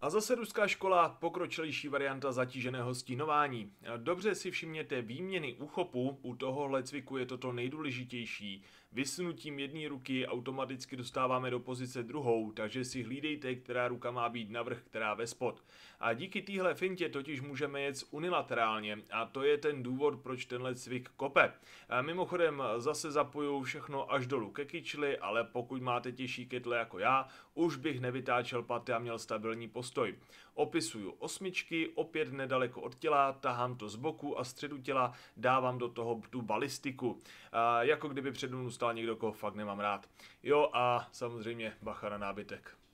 A zase ruská škola, pokročilejší varianta zatíženého stínování. Dobře si všimněte výměny úchopu, u tohohle cviku je toto nejdůležitější. Vysunutím jedné ruky automaticky dostáváme do pozice druhou, takže si hlídejte, která ruka má být navrch, která ve spod. A díky téhle fintě totiž můžeme jet unilaterálně a to je ten důvod, proč tenhle cvik kope. A mimochodem zase zapojuju všechno až dolů ke kyčli, ale pokud máte těžší kytle jako já, už bych nevytáčel paty a měl stabilní postoj. Opisuju osmičky, opět nedaleko od těla, tahám to z boku a středu těla, dávám do toho tu balistiku. Jako kdyby přede mnou stál někdo, koho fakt nemám rád. Jo a samozřejmě bacha na nábytek.